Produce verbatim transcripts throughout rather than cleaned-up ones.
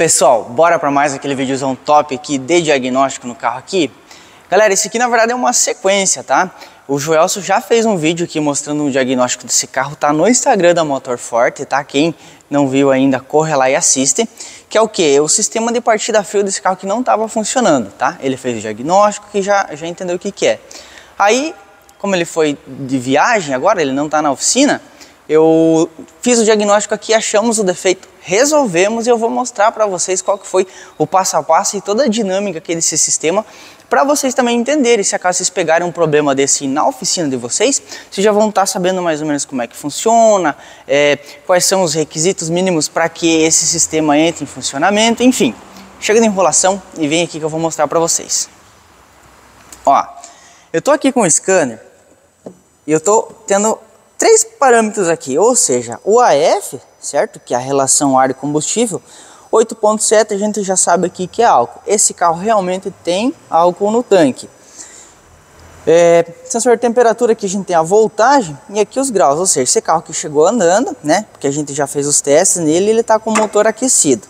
Pessoal, bora para mais aquele videozão top aqui de diagnóstico no carro aqui. Galera, esse aqui na verdade é uma sequência, tá? O Joelson já fez um vídeo aqui mostrando o diagnóstico desse carro, tá no Instagram da Motor Forte, tá? Quem não viu ainda, corre lá e assiste. Que é o que? O sistema de partida a frio desse carro que não estava funcionando, tá? Ele fez o diagnóstico e já, já entendeu o que que é. Aí, como ele foi de viagem agora, ele não tá na oficina, eu fiz o diagnóstico aqui, achamos o defeito, resolvemos e eu vou mostrar para vocês qual que foi o passo a passo e toda a dinâmica aqui desse sistema, para vocês também entenderem. Se acaso vocês pegarem um problema desse na oficina de vocês, vocês já vão estar sabendo mais ou menos como é que funciona, é, quais são os requisitos mínimos para que esse sistema entre em funcionamento, enfim. Chega de enrolação e vem aqui que eu vou mostrar para vocês. Ó, eu tô aqui com o scanner e eu tô tendo três parâmetros aqui, ou seja, o A F, certo? Que é a relação ar e combustível, oito ponto sete a gente já sabe aqui que é álcool. Esse carro realmente tem álcool no tanque. É, sensor de temperatura aqui a gente tem a voltagem e aqui os graus, ou seja, esse carro que chegou andando, né? Porque a gente já fez os testes nele, ele tá com o motor aquecido.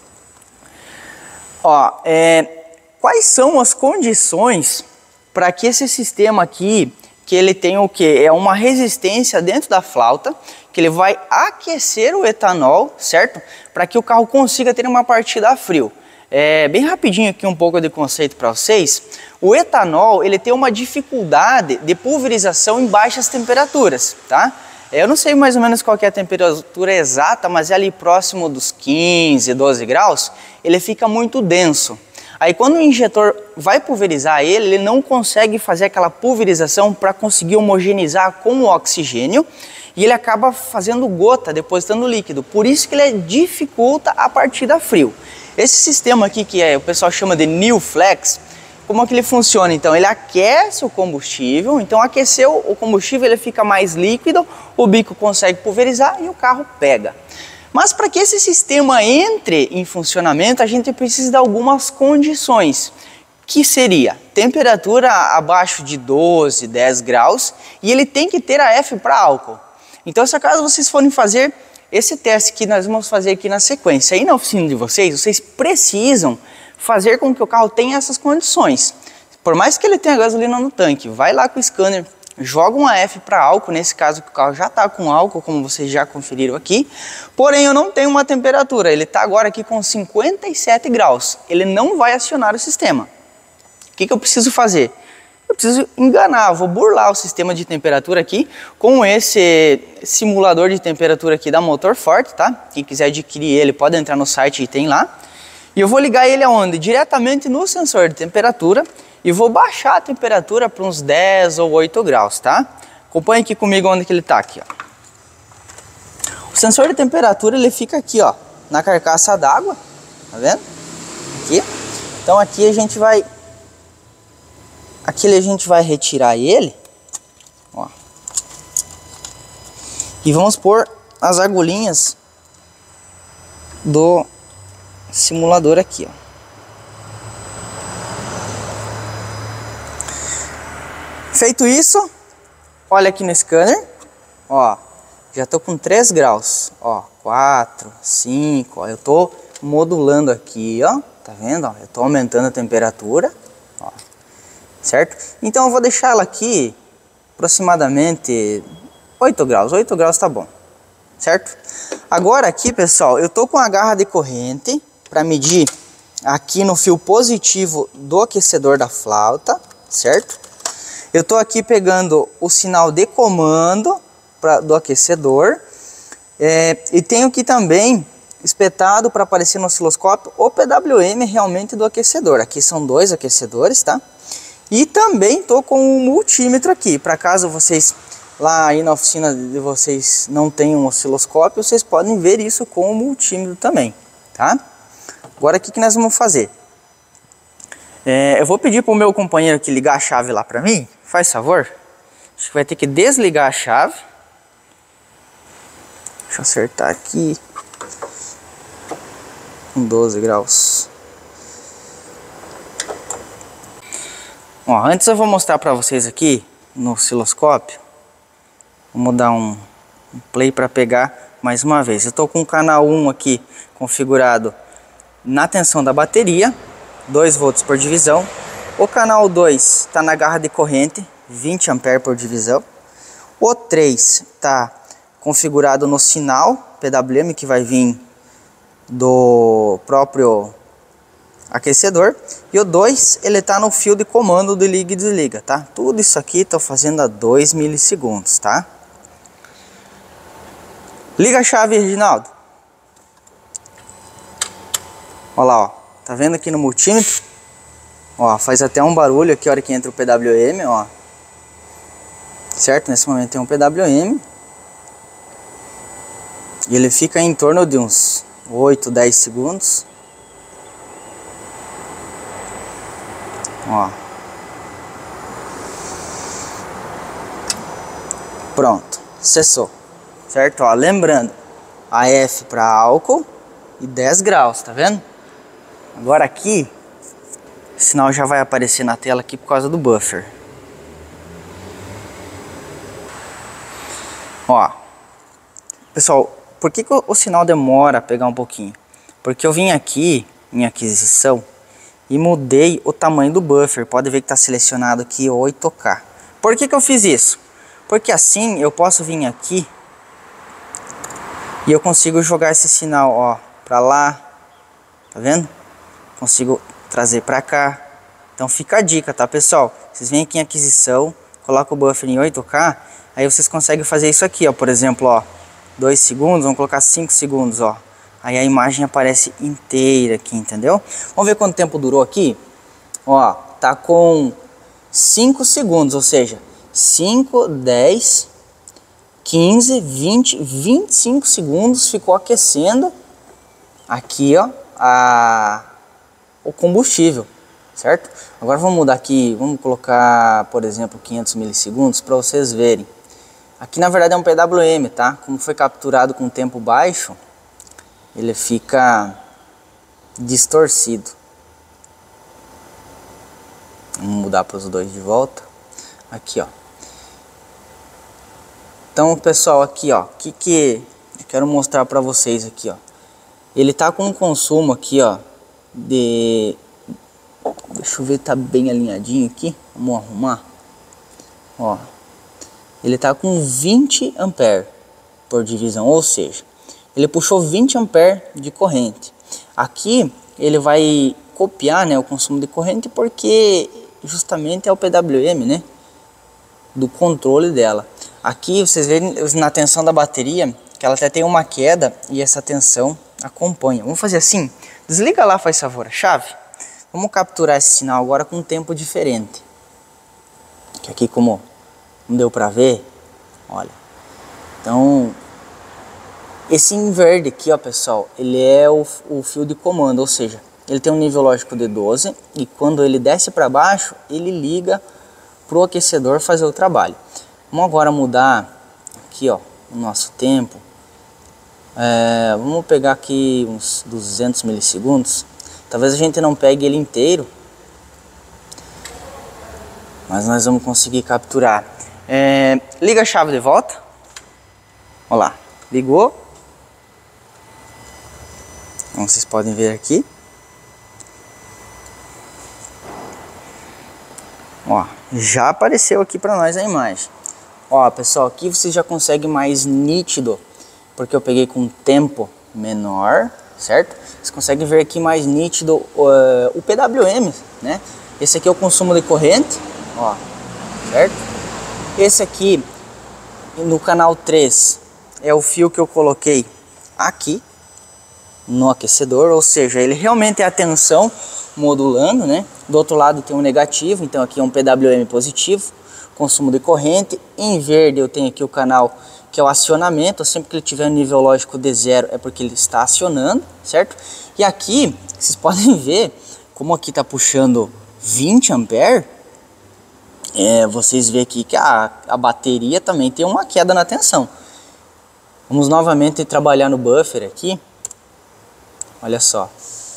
Ó, é, quais são as condições para que esse sistema aqui, que ele tem o que? É uma resistência dentro da flauta, que ele vai aquecer o etanol, certo? Para que o carro consiga ter uma partida a frio. É, bem rapidinho aqui um pouco de conceito para vocês. O etanol, ele tem uma dificuldade de pulverização em baixas temperaturas, tá? Eu não sei mais ou menos qual que é a temperatura exata, mas é ali próximo dos quinze, doze graus, ele fica muito denso. Aí quando o injetor vai pulverizar ele, ele não consegue fazer aquela pulverização para conseguir homogeneizar com o oxigênio e ele acaba fazendo gota, depositando líquido. Por isso que ele dificulta a partida a frio. Esse sistema aqui que é, o pessoal chama de New Flex, como é que ele funciona? Então ele aquece o combustível, então aqueceu o combustível, ele fica mais líquido, o bico consegue pulverizar e o carro pega. Mas para que esse sistema entre em funcionamento, a gente precisa de algumas condições, que seria temperatura abaixo de doze, dez graus, e ele tem que ter a F para álcool. Então, se acaso vocês forem fazer esse teste que nós vamos fazer aqui na sequência, aí na oficina de vocês, vocês precisam fazer com que o carro tenha essas condições. Por mais que ele tenha gasolina no tanque, vai lá com o scanner, joga um A F para álcool, nesse caso que o carro já está com álcool, como vocês já conferiram aqui, porém eu não tenho uma temperatura, ele está agora aqui com cinquenta e sete graus, ele não vai acionar o sistema. O que que eu preciso fazer? Eu preciso enganar, eu vou burlar o sistema de temperatura aqui com esse simulador de temperatura aqui da Motor Forte, tá? Quem quiser adquirir ele pode entrar no site e tem lá. E eu vou ligar ele aonde? Diretamente no sensor de temperatura e vou baixar a temperatura para uns dez ou oito graus, tá? Acompanhe aqui comigo onde que ele tá aqui, ó. O sensor de temperatura ele fica aqui, ó, na carcaça d'água, tá vendo? Aqui. Então aqui a gente vai Aqui a gente vai retirar ele, ó, e vamos pôr as agulhinhas do simulador aqui, ó. Feito isso, olha aqui no scanner, ó, já tô com três graus, ó, quatro, cinco, ó, eu tô modulando aqui, ó, tá vendo, ó, eu tô aumentando a temperatura, ó. Certo? Então eu vou deixar ela aqui aproximadamente oito graus, oito graus tá bom, certo? Agora aqui, pessoal, eu tô com a garra de corrente para medir aqui no fio positivo do aquecedor da flauta, certo? Eu tô aqui pegando o sinal de comando pra, do aquecedor, é, e tenho aqui também espetado para aparecer no osciloscópio o P W M realmente do aquecedor. Aqui são dois aquecedores, tá? E também tô com um multímetro aqui, para caso vocês lá aí na oficina de vocês não tenham um osciloscópio, vocês podem ver isso com o multímetro também, tá? Agora o que que nós vamos fazer? É, eu vou pedir para o meu companheiro que ligar a chave lá para mim, faz favor. Acho que vai ter que desligar a chave. Deixa eu acertar aqui. Com doze graus. Ó, antes eu vou mostrar para vocês aqui no osciloscópio. Vamos dar um, um play para pegar mais uma vez. Eu estou com o canal um aqui configurado na tensão da bateria, dois volts por divisão. O canal dois está na garra de corrente, vinte amperes por divisão. O três está configurado no sinal P W M que vai vir do próprio aquecedor. E o dois, ele está no fio de comando de liga e desliga, tá? Tudo isso aqui estou fazendo a dois milissegundos, tá? Liga a chave, Reginaldo. Olha lá, ó. Tá vendo aqui no multímetro? Ó, faz até um barulho aqui a hora que entra o P W M, ó. Certo? Nesse momento tem um P W M. E ele fica em torno de uns oito, dez segundos. Ó. Pronto, cessou. Certo? Ó, lembrando, A F para álcool e dez graus, tá vendo? Agora aqui, o sinal já vai aparecer na tela aqui por causa do buffer. Ó, pessoal, por que que o, o sinal demora a pegar um pouquinho? Porque eu vim aqui em aquisição e mudei o tamanho do buffer. Pode ver que está selecionado aqui oito K. Por que que eu fiz isso? Porque assim eu posso vir aqui e eu consigo jogar esse sinal, ó, para lá, tá vendo? Consigo trazer para cá. Então fica a dica, tá, pessoal? Vocês vêm aqui em aquisição, coloca o buffer em oito K, aí vocês conseguem fazer isso aqui, ó, por exemplo, ó, dois segundos, vamos colocar cinco segundos, ó. Aí a imagem aparece inteira aqui, entendeu? Vamos ver quanto tempo durou aqui? Ó, tá com cinco segundos, ou seja, cinco, dez, quinze, vinte, vinte e cinco segundos ficou aquecendo aqui, ó, a, o combustível, certo? Agora vamos mudar aqui, vamos colocar, por exemplo, quinhentos milissegundos para vocês verem. Aqui na verdade é um P W M, tá? Como foi capturado com tempo baixo, ele fica distorcido. Vamos mudar para os dois de volta. Aqui, ó. Então, pessoal, aqui, ó, que que eu quero mostrar para vocês aqui, ó. Ele tá com um consumo aqui, ó, de, deixa eu ver, tá bem alinhadinho aqui. Vamos arrumar. Ó. Ele tá com vinte amperes por divisão, ou seja, ele puxou vinte amperes de corrente. Aqui ele vai copiar, né, o consumo de corrente porque justamente é o P W M, né, do controle dela. Aqui vocês veem na tensão da bateria que ela até tem uma queda e essa tensão acompanha. Vamos fazer assim, desliga lá, faz favor, a chave. Vamos capturar esse sinal agora com um tempo diferente. Que aqui, como não deu para ver, olha. Então, esse em verde aqui, ó, pessoal, ele é o, o fio de comando, ou seja, ele tem um nível lógico de doze e quando ele desce para baixo, ele liga para o aquecedor fazer o trabalho. Vamos agora mudar aqui, ó, o nosso tempo. É, vamos pegar aqui uns duzentos milissegundos. Talvez a gente não pegue ele inteiro, mas nós vamos conseguir capturar. É, liga a chave de volta. Olha lá, ligou. Como vocês podem ver aqui. Ó, já apareceu aqui para nós a imagem. Ó, pessoal, aqui você já consegue mais nítido, porque eu peguei com tempo menor, certo? Você consegue ver aqui mais nítido uh, o P W M, né? Esse aqui é o consumo de corrente, ó, certo? Esse aqui, no canal três, é o fio que eu coloquei aqui no aquecedor, ou seja, ele realmente é a tensão modulando, né? Do outro lado tem um negativo, então aqui é um P W M positivo, consumo de corrente. Em verde eu tenho aqui o canal que é o acionamento, sempre que ele tiver um nível lógico de zero é porque ele está acionando, certo? E aqui, vocês podem ver, como aqui está puxando vinte amperes, é, vocês veem aqui que a, a bateria também tem uma queda na tensão. Vamos novamente trabalhar no buffer aqui, olha só.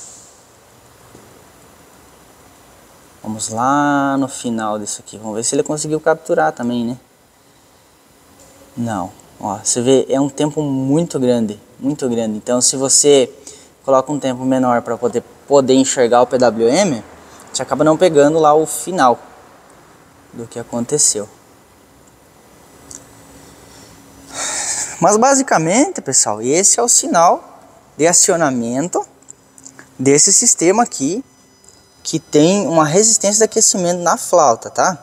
Vamos lá no final disso aqui, vamos ver se ele conseguiu capturar também, né? Não, ó, você vê, é um tempo muito grande, muito grande. Então se você coloca um tempo menor para poder, poder enxergar o P W M, a gente acaba não pegando lá o final do que aconteceu. Mas basicamente, pessoal, esse é o sinal de acionamento desse sistema aqui, que tem uma resistência de aquecimento na flauta, tá?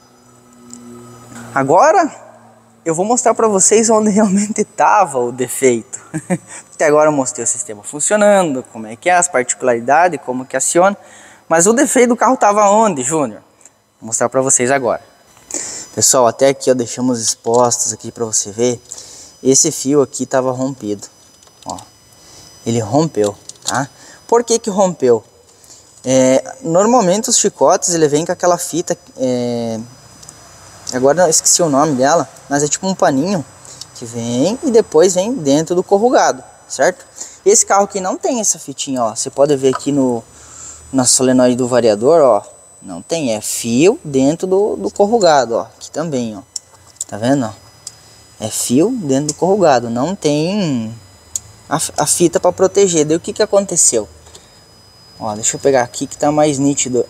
Agora eu vou mostrar para vocês onde realmente estava o defeito. Até agora eu mostrei o sistema funcionando, como é que é, as particularidades, como que aciona. Mas o defeito do carro estava onde, Júnior? Vou mostrar para vocês agora. Pessoal, até aqui ó, deixamos expostos aqui para você ver. Esse fio aqui estava rompido. Ó, ele rompeu, tá? Por que que rompeu? É, normalmente os chicotes ele vem com aquela fita... É, agora eu esqueci o nome dela, mas é tipo um paninho que vem e depois vem dentro do corrugado, certo? Esse carro aqui não tem essa fitinha, ó. Você pode ver aqui no na solenoide do variador, ó, não tem, é fio dentro do, do corrugado, ó. Aqui também, ó. Tá vendo, ó? É fio dentro do corrugado, não tem a, a fita para proteger. Daí o que que aconteceu? Ó, deixa eu pegar aqui que tá mais nítido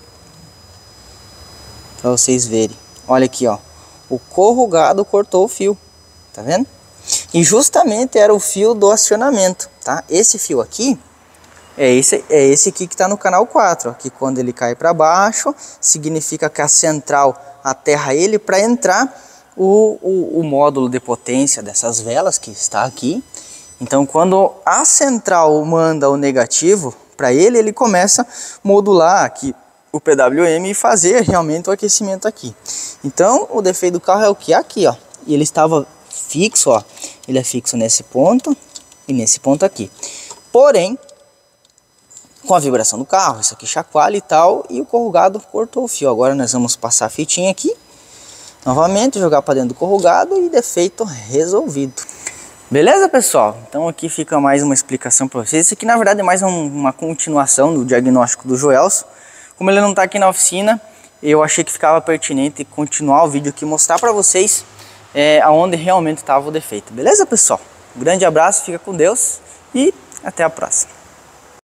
para vocês verem. Olha aqui, ó. O corrugado cortou o fio, tá vendo? E justamente era o fio do acionamento, tá? Esse fio aqui é esse, é esse aqui que tá no canal quatro, ó, que quando ele cai para baixo, significa que a central aterra ele para entrar o, o, o módulo de potência dessas velas que está aqui. Então quando a central manda o negativo para ele, ele começa a modular aqui o P W M e fazer realmente o aquecimento aqui. Então o defeito do carro é o que? Aqui, ó. E ele estava fixo, ó. Ele é fixo nesse ponto e nesse ponto aqui. Porém, com a vibração do carro, isso aqui chacoalha e tal, e o corrugado cortou o fio. Agora nós vamos passar a fitinha aqui, novamente, jogar para dentro do corrugado e defeito resolvido. Beleza, pessoal? Então aqui fica mais uma explicação para vocês. Isso aqui na verdade é mais um, uma continuação do diagnóstico do Joelson. Como ele não está aqui na oficina, eu achei que ficava pertinente continuar o vídeo aqui, mostrar para vocês é, aonde realmente estava o defeito. Beleza, pessoal? Um grande abraço, fica com Deus e até a próxima.